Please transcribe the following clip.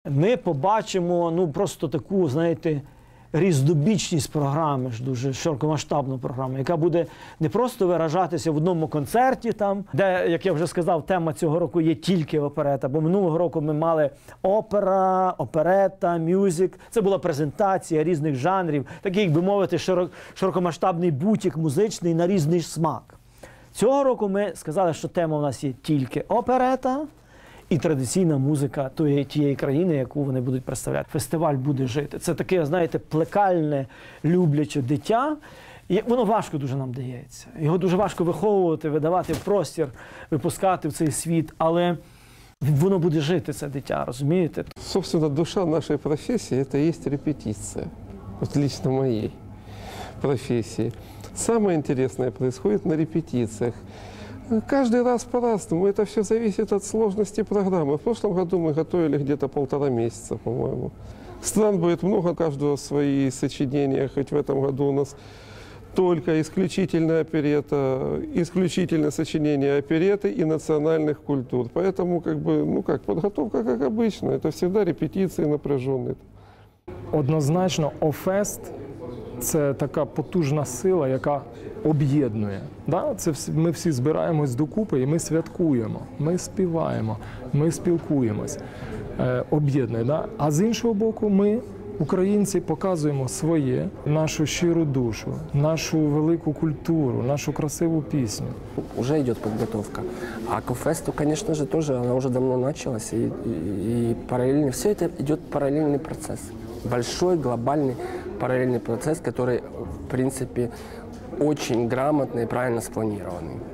Ми побачимо, ну, просто таку, знаєте, різнобічність програми, ж дуже широкомасштабну програму, яка буде не просто виражатися в одному концерті, там, де, як я вже сказав, тема цього року є тільки оперета, бо минулого року ми мали опера, оперета, мюзик. Це була презентація різних жанрів, такий, як би мовити, широкомасштабний бутік музичний на різний смак. Цього року ми сказали, що тема у нас є тільки оперета і традиційна музика тієї країни, яку вони будуть представляти. Фестиваль буде жити. Це таке, знаєте, плекальне, любляче дитя. І воно важко дуже нам дається. Його дуже важко виховувати, видавати в простір, випускати в цей світ. Але воно буде жити, це дитя, розумієте? Собственно, душа нашей профессии – это и есть репетиция. Вот лично моей профессии. Самое интересное происходит на репетициях. Каждый раз по-разному. Это все зависит от сложности программы. В прошлом году мы готовили где-то 1,5 месяца, по-моему. Стран будет много, каждого свои сочинения. Хоть в этом году у нас только исключительно оперета, исключительно сочинения опереты и национальных культур. Поэтому, как бы, ну как, подготовка, как обычно. Это всегда репетиции напряженные. Однозначно, ОФЕСТ – це така потужна сила, яка об'єднує. Да? Ми всі збираємось докупи і ми святкуємо, ми співаємо, ми спілкуємось, об'єднує. Да? А з іншого боку, ми, українці, показуємо своє, нашу щиру душу, нашу велику культуру, нашу красиву пісню. Уже идет подготовка. А к фесту, конечно же, тоже она уже давно началась. И параллельно, все это идет параллельный процесс. Большой, глобальный параллельный процесс, который, в принципе, очень грамотно и правильно спланированный.